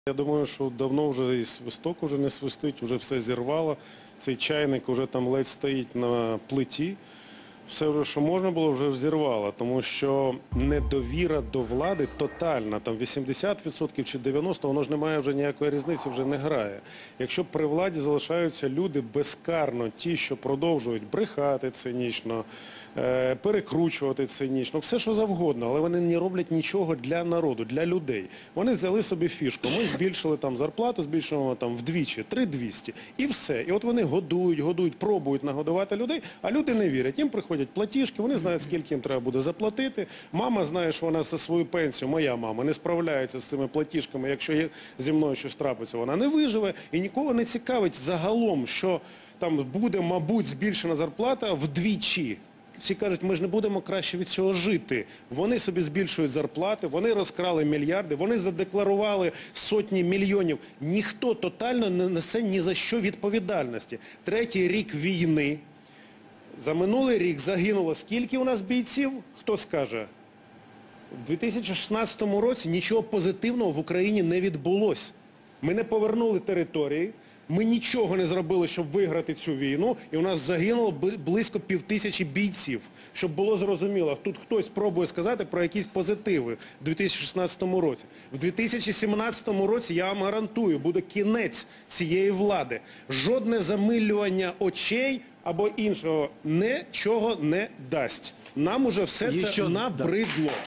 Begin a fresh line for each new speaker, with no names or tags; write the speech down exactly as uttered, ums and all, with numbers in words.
Я думаю, що давно вже і свисток уже не свистить, вже все зірвало. Цей чайник вже там ледь стоїть на плиті. Все, вже, що можна було, вже зірвало, тому що недовіра до влади тотальна, там вісімдесят відсотків чи дев'яносто відсотків, воно ж не має вже ніякої різниці, вже не грає. Якщо при владі залишаються люди безкарно, ті, що продовжують брехати цинічно, перекручувати цинічно, все що завгодно, але вони не роблять нічого для народу, для людей. Вони взяли собі фішку, ми збільшили там зарплату, збільшуємо там вдвічі, три тисячі двісті, і все. І от вони годують, годують, пробують нагодувати людей, а люди не вірять. Їм приходять платіжки, вони знають, скільки їм треба буде заплатити. Мама знає, що вона за свою пенсію, моя мама, не справляється з цими платіжками, якщо зі мною щось трапиться, вона не виживе. І нікого не цікавить загалом, що там буде, мабуть, збільшена зарплата вдвічі. Всі кажуть, ми ж не будемо краще від цього жити. Вони собі збільшують зарплати, вони розкрали мільярди, вони задекларували сотні мільйонів. Ніхто тотально не несе ні за що відповідальності. Третій рік війни. За минулий рік загинуло скільки у нас бійців? Хто скаже? В дві тисячі шістнадцятому році нічого позитивного в Україні не відбулося. Ми не повернули території, ми нічого не зробили, щоб виграти цю війну, і у нас загинуло близько півтисячі бійців. Щоб було зрозуміло, тут хтось пробує сказати про якісь позитиви в дві тисячі шістнадцятому році. В дві тисячі сімнадцятому році, я вам гарантую, буде кінець цієї влади. Жодне замилювання очей або іншого нічого не дасть. Нам уже все це набридло.